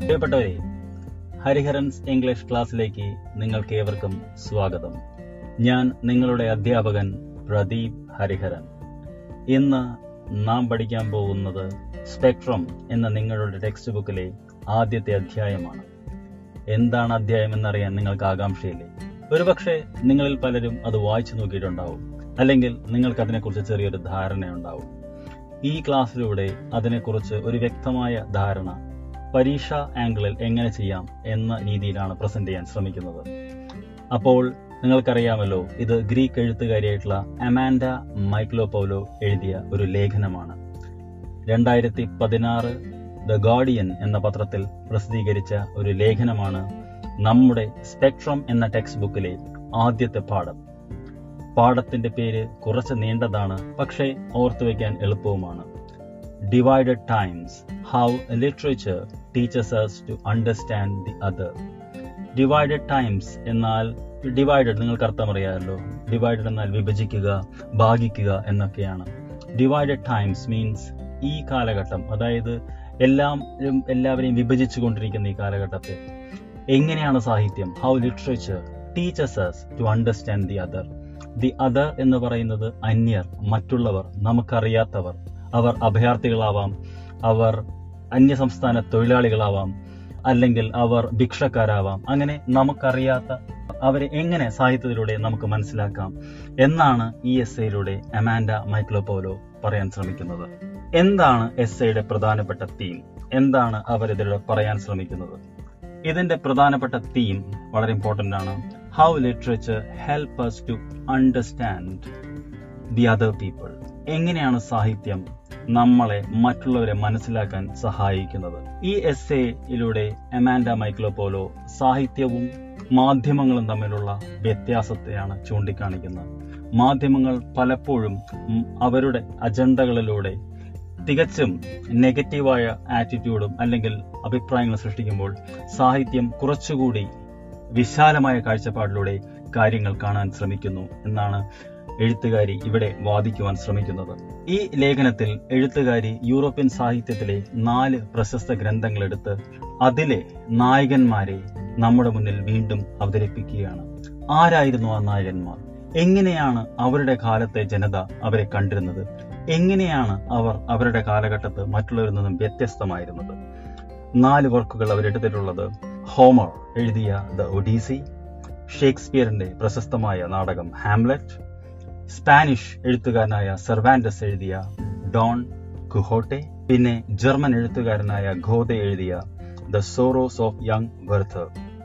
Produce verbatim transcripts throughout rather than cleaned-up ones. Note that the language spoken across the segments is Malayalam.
പ്രിയപ്പെട്ടവരെ, ഹരിഹരൻസ് ഇംഗ്ലീഷ് ക്ലാസ്സിലേക്ക് നിങ്ങൾക്ക് ഏവർക്കും സ്വാഗതം. ഞാൻ നിങ്ങളുടെ അധ്യാപകൻ പ്രദീപ് ഹരിഹരൻ. ഇന്ന് നാം പഠിക്കാൻ പോകുന്നത് സ്പെക്ട്രം എന്ന നിങ്ങളുടെ ടെക്സ്റ്റ് ബുക്കിലെ ആദ്യത്തെ അധ്യായമാണ്. എന്താണ് അധ്യായം എന്നറിയാൻ നിങ്ങൾക്ക് ആകാംക്ഷയില്ലേ? ഒരുപക്ഷെ നിങ്ങളിൽ പലരും അത് വായിച്ചു നോക്കിയിട്ടുണ്ടാവും, അല്ലെങ്കിൽ നിങ്ങൾക്ക് അതിനെക്കുറിച്ച് ചെറിയൊരു ധാരണയുണ്ടാവും. ഈ ക്ലാസ്സിലൂടെ അതിനെക്കുറിച്ച് ഒരു വ്യക്തമായ ധാരണ പരീക്ഷാ ആംഗിളിൽ എങ്ങനെ ചെയ്യാം എന്ന രീതിയിലാണ് പ്രസന്റ് ചെയ്യാൻ ശ്രമിക്കുന്നത്. അപ്പോൾ നിങ്ങൾക്കറിയാമല്ലോ, ഇത് ഗ്രീക്ക് എഴുത്തുകാരിയായിട്ടുള്ള അമാൻഡ മൈക്കലോപൗലോ എഴുതിയ ഒരു ലേഖനമാണ്. രണ്ടായിരത്തി പതിനാറ് ദ ഗാർഡിയൻ എന്ന പത്രത്തിൽ പ്രസിദ്ധീകരിച്ച ഒരു ലേഖനമാണ് നമ്മുടെ സ്പെക്ട്രം എന്ന ടെക്സ്റ്റ് ബുക്കിലെ ആദ്യത്തെ പാഠം. പാഠത്തിന്റെ പേര് കുറച്ച് നീണ്ടതാണ്, പക്ഷേ ഓർത്തുവെക്കാൻ എളുപ്പവുമാണ്. Divided times, how literature teaches us to understand the other. Divided times എന്നാൽ ഡിവൈഡഡ് നിങ്ങൾക്ക് അർത്ഥമറിയാമല്ലോ. ഡിവൈഡഡ് എന്നാൽ വിഭജിക്കുക, ഭാഗിക്കുക എന്നൊക്കെയാണ്. ഡിവൈഡഡ് ടൈംസ് മീൻസ് ഈ കാലഘട്ടം, അതായത് എല്ലാവരും എല്ലാവരെയും വിഭജിച്ചു കൊണ്ടിരിക്കുന്ന ഈ കാലഘട്ടത്തെ എങ്ങനെയാണ് സാഹിത്യം, how literature teaches us to understand the other. The other എന്ന് പറയുന്നത് അന്യർ, മറ്റുള്ളവർ, നമുക്കറിയാത്തവർ. അവർ അഭയാർത്ഥികളാവാം, അവർ അന്യസംസ്ഥാന തൊഴിലാളികളാവാം, അല്ലെങ്കിൽ അവർ ഭിക്ഷക്കാരാവാം. അങ്ങനെ നമുക്കറിയാത്ത അവരെ എങ്ങനെ സാഹിത്യത്തിലൂടെ നമുക്ക് മനസ്സിലാക്കാം എന്നാണ് ഈ എസ്സേയിലൂടെ അമാൻഡ മൈക്കലോപൗലോ പറയാൻ ശ്രമിക്കുന്നത്. എന്താണ് എസ്സേയുടെ പ്രധാനപ്പെട്ട തീം? എന്താണ് അവർ ഇതിലൂടെ പറയാൻ ശ്രമിക്കുന്നത്? ഇതിന്റെ പ്രധാനപ്പെട്ട തീം വളരെ ഇമ്പോർട്ടന്റ് ആണ്. How literature help us to understand the other people. എങ്ങനെയാണ് സാഹിത്യം നമ്മളെ, മറ്റുള്ളവരെ മനസ്സിലാക്കാൻ സഹായിക്കുന്നത്? ഈ എസ്സേയിലൂടെ അമാൻഡ മൈക്കലോപൗലോ സാഹിത്യവും മാധ്യമങ്ങളും തമ്മിലുള്ള വ്യത്യാസത്തെയാണ് ചൂണ്ടിക്കാണിക്കുന്നത്. മാധ്യമങ്ങൾ പലപ്പോഴും അവരുടെ അജണ്ടകളിലൂടെ തികച്ചും നെഗറ്റീവായ ആറ്റിറ്റ്യൂഡും അല്ലെങ്കിൽ അഭിപ്രായങ്ങൾ സൃഷ്ടിക്കുമ്പോൾ സാഹിത്യം കുറച്ചുകൂടി വിശാലമായ കാഴ്ചപ്പാടിലൂടെ കാര്യങ്ങൾ കാണാൻ ശ്രമിക്കുന്നു എന്നാണ് എഴുത്തുകാരി ഇവിടെ വാദിക്കുവാൻ ശ്രമിക്കുന്നത്. ഈ ലേഖനത്തിൽ എഴുത്തുകാരി യൂറോപ്യൻ സാഹിത്യത്തിലെ നാല് പ്രശസ്ത ഗ്രന്ഥങ്ങളെടുത്ത് അതിലെ നായകന്മാരെ നമ്മുടെ മുന്നിൽ വീണ്ടും അവതരിപ്പിക്കുകയാണ്. ആരായിരുന്നു ആ നായകന്മാർ? എങ്ങനെയാണ് അവരുടെ കാലത്തെ ജനത അവരെ കണ്ടിരുന്നത്? എങ്ങനെയാണ് അവർ അവരുടെ കാലഘട്ടത്ത് മറ്റുള്ളവരിൽ നിന്നും വ്യത്യസ്തമായിരുന്നത്? നാല് വർക്കുകൾ അവരെടുത്തിട്ടുള്ളത്: ഹോമർ എഴുതിയ ദ ഒഡീസി, ഷേക്സ്പിയറിന്റെ പ്രശസ്തമായ നാടകം ഹാംലെറ്റ്, സ്പാനിഷ് എഴുത്തുകാരനായ സെർവാന്റസ് എഴുതിയ ഡോൺ ക്വിഹോട്ടെ, പിന്നെ ജർമ്മൻ എഴുത്തുകാരനായ ഗോതെ എഴുതിയ the Sorrows of Young Werther.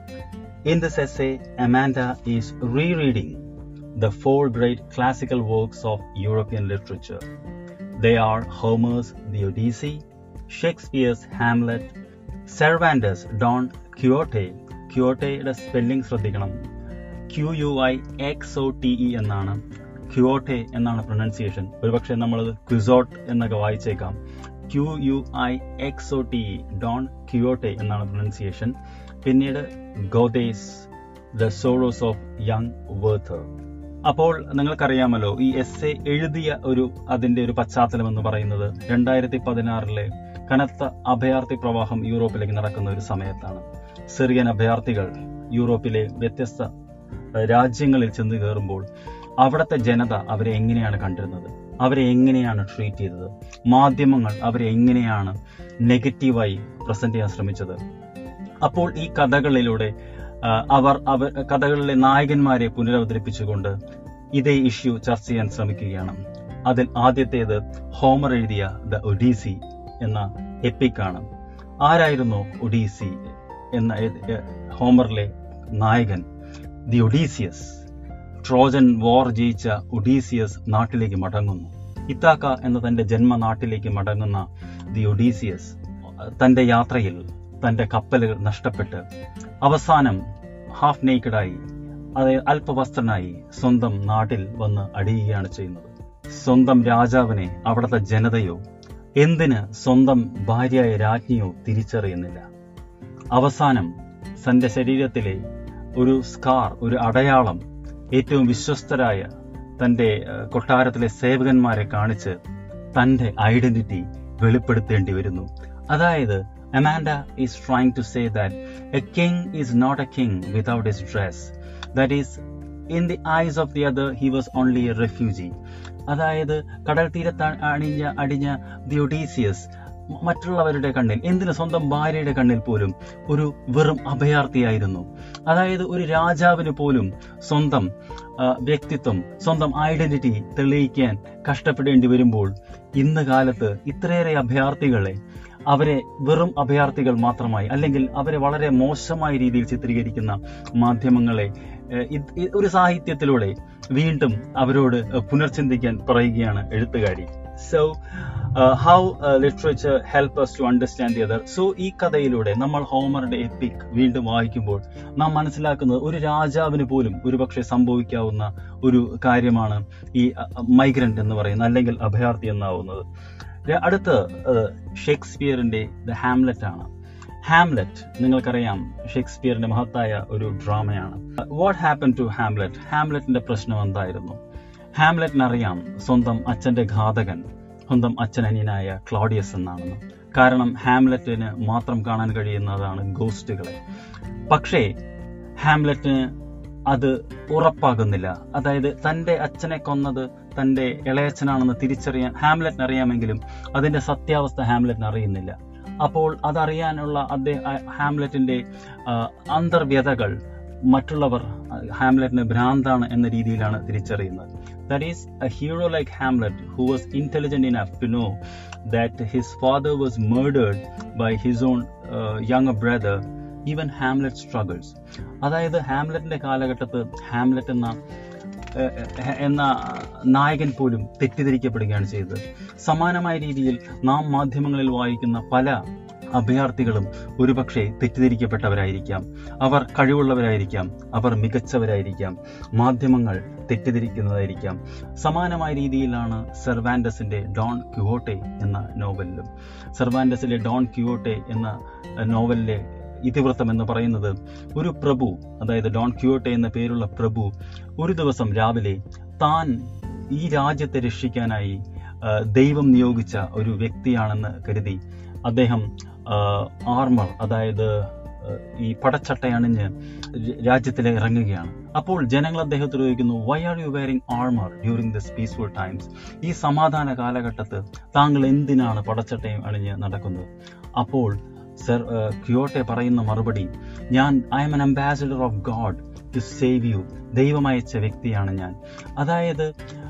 In this essay, Amanda is rereading the four great classical works of European literature. They are Homer's The Odyssey, Shakespeare's Hamlet, Cervantes' Don Quixote. ക്വിയോട്ടെയുടെ സ്പെല്ലിംഗ് ശ്രദ്ധിക്കണം. Q U I X O T E എന്നാണ്, ക്വിയോട്ടെ എന്നാണ് പ്രൊനൗൺസിയേഷൻ. ഒരുപക്ഷെ നമ്മളത് ക്വിസോട്ട് എന്നൊക്കെ വായിച്ചേക്കാം. Q U I X O T E, Don Quixote എന്നാണ് പ്രൊനൗൺസിയേഷൻ. പിന്നീട് Goethe's the Sorrows of Young Werther. അപ്പോൾ നിങ്ങൾക്കറിയാമല്ലോ, ഈ എസ്സേ എഴുതിയ ഒരു അതിന്റെ ഒരു പശ്ചാത്തലം എന്ന് പറയുന്നത് രണ്ടായിരത്തി പതിനാറിലെ കനത്ത അഭയാർത്ഥി പ്രവാഹം യൂറോപ്പിലേക്ക് നടക്കുന്ന ഒരു സമയത്താണ്. സിറിയൻ അഭയാർത്ഥികൾ യൂറോപ്പിലെ വ്യത്യസ്ത രാജ്യങ്ങളിൽ ചെന്ന് കയറുമ്പോൾ അവിടുത്തെ ജനത അവരെ എങ്ങനെയാണ് കണ്ടിരുന്നത്, അവരെ എങ്ങനെയാണ് ട്രീറ്റ് ചെയ്തത്, മാധ്യമങ്ങൾ അവരെ എങ്ങനെയാണ് നെഗറ്റീവായി പ്രസന്റ് ചെയ്യാൻ ശ്രമിച്ചത്. അപ്പോൾ ഈ കഥകളിലൂടെ അവർ അവർ കഥകളിലെ നായകന്മാരെ പുനരവതരിപ്പിച്ചുകൊണ്ട് ഇതേ ഇഷ്യൂ ചർച്ച ചെയ്യാൻ ശ്രമിക്കുകയാണ്. അതിൽ ആദ്യത്തേത് ഹോമർ എഴുതിയ ദ ഒഡീസി എന്ന എപ്പിക്കാണ്. ആരായിരുന്നു ഒഡീസി എന്ന ഹോമറിലെ നായകൻ? The Odysseus. ട്രോജൻ വാർ ജയിച്ച ഒഡീസിയസ് നാട്ടിലേക്ക് മടങ്ങുന്നു. ഇത്താക്ക എന്ന തന്റെ ജന്മനാട്ടിലേക്ക് മടങ്ങുന്ന ദി ഒഡീസിയസ് തന്റെ യാത്രയിൽ തന്റെ കപ്പലുകൾ നഷ്ടപ്പെട്ട് അവസാനം ഹാഫ് നേക്കഡായി, അതായത് അല്പവസ്ത്രനായി സ്വന്തം നാട്ടിൽ വന്ന് അടിയുകയാണ് ചെയ്യുന്നത്. സ്വന്തം രാജാവിനെ അവിടുത്തെ ജനതയോ എന്തിന് സ്വന്തം ഭാര്യയായ രാജ്ഞിയോ തിരിച്ചറിയുന്നില്ല. അവസാനം തന്റെ ശരീരത്തിലെ ഒരു സ്കാർ, ഒരു അടയാളം ഏറ്റവും വിശ്വസ്തരായ തന്റെ കൊട്ടാരത്തിലെ സേവകന്മാരെ കാണിച്ച് തന്റെ ഐഡന്റിറ്റി വെളിപ്പെടുത്തേണ്ടി വരുന്നു. അതായത് Amanda is trying to say that a king is not a king without his dress. That is, in the eyes of the other, he was only a refugee. അതായത് കടൽ തീരത്ത് അണിഞ്ഞ അടിഞ്ഞ ദി ഒഡീസിയസ് മറ്റുള്ളവരുടെ കണ്ണിൽ, എന്തിന് സ്വന്തം ഭാര്യയുടെ കണ്ണിൽ പോലും ഒരു വെറും അഭയാർത്ഥിയായിരുന്നു. അതായത് ഒരു രാജാവിന് പോലും സ്വന്തം വ്യക്തിത്വം, സ്വന്തം ഐഡന്റിറ്റി തെളിയിക്കാൻ കഷ്ടപ്പെടേണ്ടി വരുമ്പോൾ ഇന്ന് കാലത്ത് ഇത്രയേറെ അഭയാർത്ഥികളെ അവരെ വെറും അഭയാർത്ഥികൾ മാത്രമായി, അല്ലെങ്കിൽ അവരെ വളരെ മോശമായ രീതിയിൽ ചിത്രീകരിക്കുന്ന മാധ്യമങ്ങളെ ഒരു സാഹിത്യത്തിലൂടെ വീണ്ടും അവരോട് പുനർചിന്തിക്കാൻ പറയുകയാണ് എഴുത്തുകാരി. So how literature help us to understand the other. So ഈ കഥയിലൂടെ നമ്മൾ ഹോമറുടെ എപ്പിക് വീണ്ടും വായിക്കുമ്പോൾ നാം മനസ്സിലാക്കുന്നത് ഒരു രാജാവിന് പോലും ഒരുപക്ഷെ സംഭവിക്കാവുന്ന ഒരു കാര്യമാണ് ഈ മൈഗ്രന്റ് എന്ന് പറയുന്നത്, അല്ലെങ്കിൽ അഭയാർത്ഥി എന്നാവുന്നത്. അടുത്ത് ഷേക്സ്പിയറിന്റെ ദ ഹാംലെറ്റ് ആണ്. ഹാംലെറ്റ് നിങ്ങൾക്കറിയാം, ഷേക്സ്പിയറിന്റെ മഹത്തായ ഒരു ഡ്രാമയാണ്. What happen to Hamlet? ഹാംലെറ്റിന്റെ പ്രശ്നം എന്തായിരുന്നു? ഹാംലെറ്റിനറിയാം സ്വന്തം അച്ഛന്റെ ഘാതകൻ സ്വന്തം അച്ഛനനിയനായ ക്ലോഡിയസ് എന്നാണെന്ന്. കാരണം ഹാംലെറ്റിന് മാത്രം കാണാൻ കഴിയുന്നതാണ് ഗോസ്റ്റുകളെ. പക്ഷേ ഹാംലെറ്റിന് അത് ഉറപ്പാകുന്നില്ല. അതായത് തന്റെ അച്ഛനെ കൊന്നത് തന്റെ ഇളയച്ഛനാണെന്ന് തിരിച്ചറിയാൻ ഹാംലെറ്റിന് അറിയാമെങ്കിലും അതിന്റെ സത്യാവസ്ഥ ഹാംലെറ്റിന് അറിയുന്നില്ല. അപ്പോൾ അതറിയാനുള്ള അദ്ദേഹം ഹാംലെറ്റിന്റെ അന്തർവ്യതകൾ മറ്റുള്ളവർ ഹാംലെറ്റിന് ഭ്രാന്താണ് എന്ന രീതിയിലാണ് തിരിച്ചറിയുന്നത്. That is, a hero like Hamlet, who was intelligent enough to know that his father was murdered by his own uh, younger brother, even Hamlet struggles. അതായത് ഹാംലെറ്റിന്റെ കാലഘട്ടത്ത് ഹാംലെറ്റ് എന്ന എന്ന നായകൻ പോലും തെറ്റിദ്ധരിക്കപ്പെടുകയാണ് ചെയ്തത്. സമാനമായ രീതിയിൽ നാം മാധ്യമങ്ങളിൽ വായിക്കുന്ന പല അഭയാർത്ഥികളും ഒരുപക്ഷെ തെറ്റിദ്ധരിക്കപ്പെട്ടവരായിരിക്കാം, അവർ കഴിവുള്ളവരായിരിക്കാം, അവർ മികച്ചവരായിരിക്കാം, മാധ്യമങ്ങൾ തെറ്റിദ്ധരിക്കുന്നതായിരിക്കാം. സമാനമായ രീതിയിലാണ് സെർവാൻഡസിന്റെ ഡോൺ ക്വിഹോട്ടെ എന്ന നോവലിലും. സെർവാൻഡസിലെ ഡോൺ ക്വിഹോട്ടെ എന്ന നോവലിലെ ഇതിവൃത്തം എന്ന് പറയുന്നത്, ഒരു പ്രഭു, അതായത് ഡോൺ ക്വിഹോട്ടെ എന്ന പേരുള്ള പ്രഭു ഒരു ദിവസം രാവിലെ താൻ ഈ രാജ്യത്തെ രക്ഷിക്കാനായി ദൈവം നിയോഗിച്ച ഒരു വ്യക്തിയാണെന്ന് കരുതി അദ്ദേഹം ആർമർ, അതായത് ഈ പടച്ചട്ടയണിഞ്ഞ് രാജ്യത്തിൽ ഇറങ്ങുകയാണ്. അപ്പോൾ ജനങ്ങൾ അദ്ദേഹത്തോട് ചോദിക്കുന്നു, why are you wearing armour during this peaceful times? ഈ സമാധാന കാലഘട്ടത്ത് താങ്കൾ എന്തിനാണ് പടച്ചട്ടയും അണിഞ്ഞ് നടക്കുന്നത്? അപ്പോൾ സർ ക്വിഹോട്ടെ പറയുന്ന മറുപടി, ഞാൻ I am an ambassador of God to save you. ദൈവം അയച്ച വ്യക്തിയാണ് ഞാൻ. അതായത്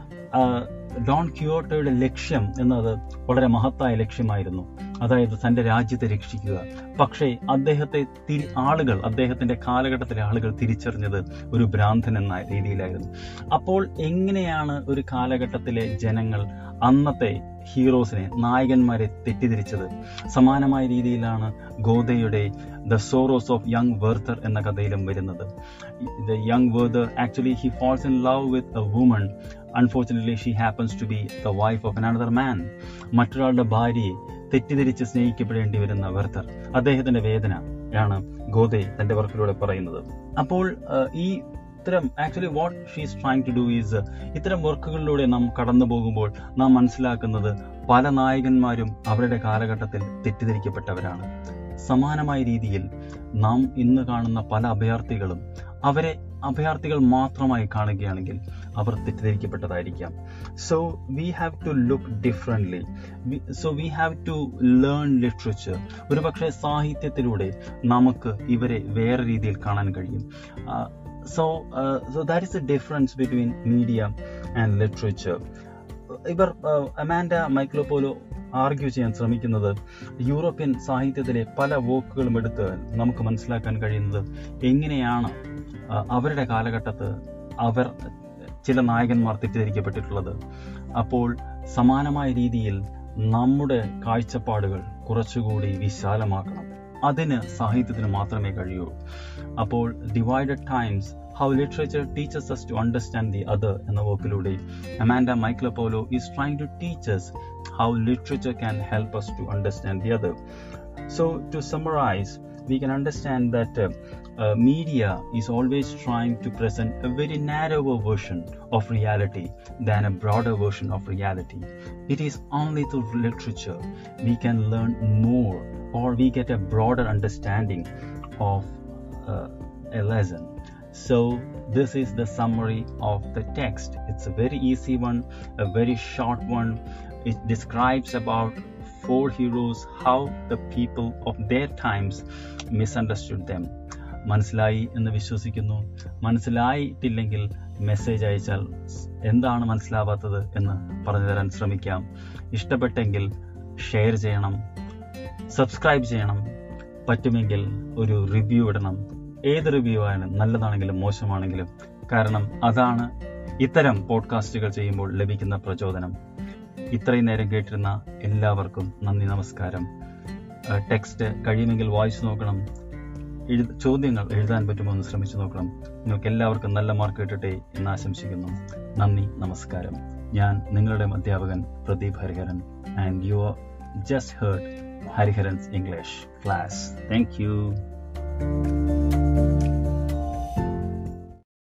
ഡോൺ ക്വിഹോട്ടയുടെ ലക്ഷ്യം എന്നത് വളരെ മഹത്തായ ലക്ഷ്യമായിരുന്നു, അതായത് തന്റെ രാജ്യത്തെ രക്ഷിക്കുക. പക്ഷേ അദ്ദേഹത്തെ തിരി ആളുകൾ അദ്ദേഹത്തിന്റെ കാലഘട്ടത്തിലെ ആളുകൾ തിരിച്ചറിഞ്ഞത് ഒരു ഭ്രാന്തൻ എന്ന രീതിയിലായിരുന്നു. അപ്പോൾ എങ്ങനെയാണ് ഒരു കാലഘട്ടത്തിലെ ജനങ്ങൾ അന്നത്തെ ഹീറോസിനെ, നായകന്മാരെ തെറ്റിദ്ധരിച്ചത്? സമാനമായ രീതിയിലാണ് ഗോദയുടെ the Sorrows of Young Werther എന്ന കഥയിലും വരുന്നത്. The young Werther actually he falls in love with a woman. Unfortunately she happens to be the wife of another man. മറ്റൊരാളുടെ ഭാര്യയെ തെറ്റിദ്ധരിച്ച് സ്നേഹിക്കപ്പെടേണ്ടി വരുന്ന വെർത്തർ, അദ്ദേഹത്തിന്റെ വേദന ആണ് ഗോദെ തന്റെ വർക്കിലൂടെ പറയുന്നത്. അപ്പോൾ ഈ ഇത്തരം actually what she's trying to do is, ഇത്തരം വർക്കുകളിലൂടെ നാം കടന്നു പോകുമ്പോൾ നാം മനസ്സിലാക്കുന്നത് പല നായകന്മാരും അവരുടെ കാലഘട്ടത്തിൽ തെറ്റിദ്ധരിക്കപ്പെട്ടവരാണ്. സമാനമായ രീതിയിൽ നാം ഇന്ന് കാണുന്ന പല അഭയാർത്ഥികളും അവരെ അഭയാർത്ഥികൾ മാത്രമായി കാണുകയാണെങ്കിൽ അവർ തെറ്റിദ്ധരിക്കപ്പെട്ടതായിരിക്കാം. So we have to look differently. So we have to learn literature. ഒരുപക്ഷെ സാഹിത്യത്തിലൂടെ നമുക്ക് ഇവരെ വേറെ രീതിയിൽ കാണാൻ കഴിയും. So so that is the difference between media and literature. ഇവർ അമാൻഡ മൈക്കലോപോലോ ആർഗ്യൂ ചെയ്യാൻ ശ്രമിക്കുന്നത് യൂറോപ്യൻ സാഹിത്യത്തിലെ പല വോക്കുകളും എടുത്ത് നമുക്ക് മനസ്സിലാക്കാൻ കഴിയുന്നത് എങ്ങനെയാണ് അവരുടെ കാലഘട്ടത്ത് അവർ ചില നായകന്മാർ തെറ്റിദ്ധരിക്കപ്പെട്ടിട്ടുള്ളത്. അപ്പോൾ സമാനമായ രീതിയിൽ നമ്മുടെ കാഴ്ചപ്പാടുകൾ കുറച്ചുകൂടി വിശാലമാക്കണം. അതിന് സാഹിത്യത്തിന് മാത്രമേ കഴിയൂ. അപ്പോൾ divided times, how literature teaches us to understand the other എന്ന വർക്കിലൂടെ Amanda Michalopoulou is trying to teach us how literature can help us to understand the other. So to summarize, we can understand that uh, uh, media is always trying to present a very narrower version of reality than a broader version of reality. It is only through literature we can learn more or we get a broader understanding of uh, a lesson. So this is the summary of the text. It's a very easy one, a very short one. It describes about four heroes, how the people of their times misunderstood them. മനസ്സിലായി എന്ന് വിശ്വസിക്കുന്നു. മനസ്സിലായിട്ടില്ലെങ്കിൽ മെസ്സേജ് അയച്ചാൽ എന്താണ് മനസ്സിലാവാത്തത് എന്ന് പറഞ്ഞു തരാൻ ശ്രമിക്കാം. ഇഷ്ടപ്പെട്ടെങ്കിൽ ഷെയർ ചെയ്യണം, സബ്സ്ക്രൈബ് ചെയ്യണം, പറ്റുമെങ്കിൽ ഒരു റിവ്യൂ ഇടണം. ഏത് റിവ്യൂ ആയാലും, നല്ലതാണെങ്കിലും മോശമാണെങ്കിലും, കാരണം അതാണ് ഇത്തരം പോഡ്കാസ്റ്റുകൾ ചെയ്യുമ്പോൾ ലഭിക്കുന്ന പ്രചോദനം. ഇത്രയും നേരം കേട്ടിരുന്ന എല്ലാവർക്കും നന്ദി, നമസ്കാരം. ടെക്സ്റ്റ് കഴിയുമെങ്കിൽ വായിച്ചു നോക്കണം. എഴു ചോദ്യങ്ങൾ എഴുതാൻ പറ്റുമോ എന്ന് ശ്രമിച്ചു നോക്കണം. നിങ്ങൾക്ക് എല്ലാവർക്കും നല്ല മാർക്ക് കിട്ടട്ടെ എന്ന് ആശംസിക്കുന്നു. നന്ദി, നമസ്കാരം. ഞാൻ നിങ്ങളുടെ അധ്യാപകൻ Pradeep Hariharan, and you just heard Hariharan's English class. Thank U.